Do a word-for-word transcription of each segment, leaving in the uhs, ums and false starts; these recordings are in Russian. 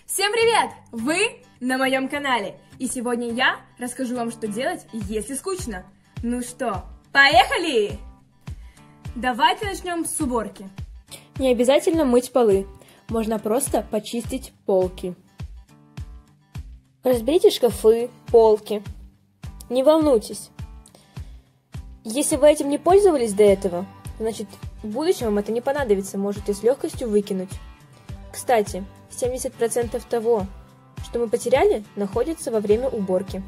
Всем привет! Вы на моем канале, и сегодня я расскажу вам, что делать, если скучно. Ну что, поехали! Давайте начнем с уборки. Не обязательно мыть полы, можно просто почистить полки. Разберите шкафы, полки. Не волнуйтесь. Если вы этим не пользовались до этого, значит в будущем вам это не понадобится, можете с легкостью выкинуть. Кстати, семьдесят процентов того, что мы потеряли, находится во время уборки.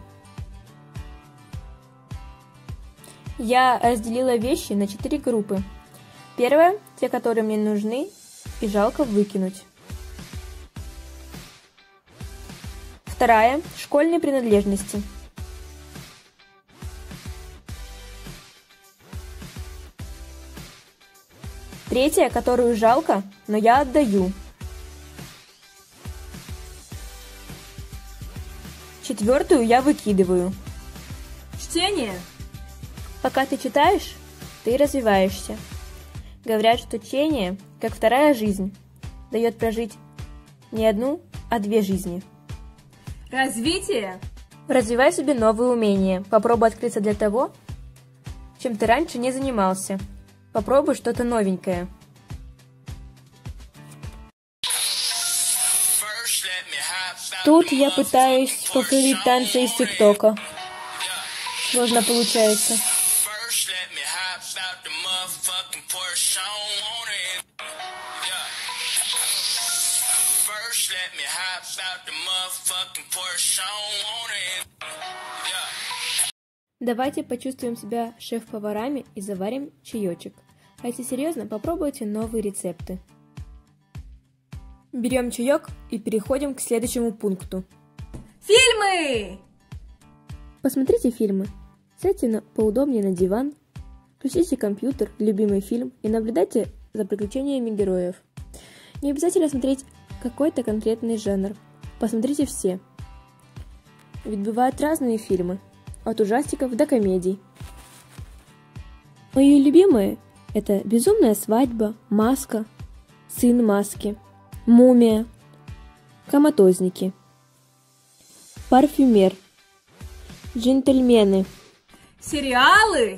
Я разделила вещи на четыре группы. Первая – те, которые мне нужны и жалко выкинуть. Вторая – школьные принадлежности. Третья, которую жалко, но я отдаю. Четвертую я выкидываю. Чтение. Пока ты читаешь, ты развиваешься. Говорят, что чтение, как вторая жизнь, дает прожить не одну, а две жизни. Развитие. Развивай в себе новые умения. Попробуй открыться для того, чем ты раньше не занимался. Попробуй что-то новенькое. Тут я пытаюсь повторить танцы из ТикТока. Сложно получается. Давайте почувствуем себя шеф-поварами и заварим чаечек. А если серьезно, попробуйте новые рецепты. Берем чаек и переходим к следующему пункту. Фильмы! Посмотрите фильмы. Сядьте на, поудобнее на диван, включите компьютер, любимый фильм и наблюдайте за приключениями героев. Не обязательно смотреть какой-то конкретный жанр. Посмотрите все. Ведь бывают разные фильмы, от ужастиков до комедий. Мои любимые – это «Безумная свадьба», «Маска», «Сын маски», «Мумия», «Коматозники», «Парфюмер», «Джентльмены». Сериалы!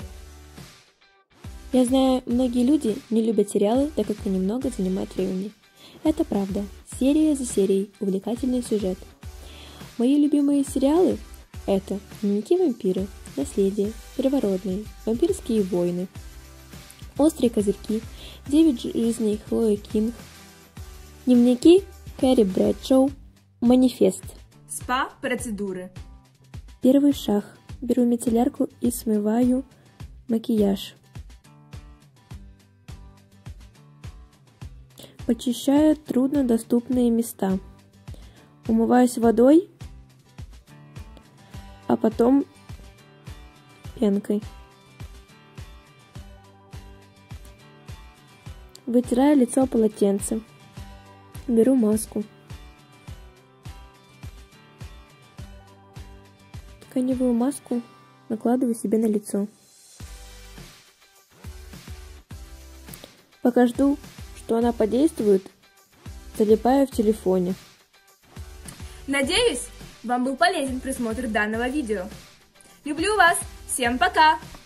Я знаю, многие люди не любят сериалы, так как они много занимают времени. Это правда. Серия за серией, увлекательный сюжет. Мои любимые сериалы – это «Дневники вампира», «Наследие», «Первородные», «Вампирские войны», «Острые козырьки», «Девять жизней Хлои Кинг», «Дневники Кэрри Брэдшоу», «Манифест». Спа-процедуры. Первый шаг. Беру мицеллярку и смываю макияж. Почищаю труднодоступные места. Умываюсь водой, а потом пенкой. Вытираю лицо полотенцем. Беру маску. Тканевую маску накладываю себе на лицо. Пока жду, что она подействует, залипаю в телефоне. Надеюсь, вам был полезен просмотр данного видео. Люблю вас! Всем пока!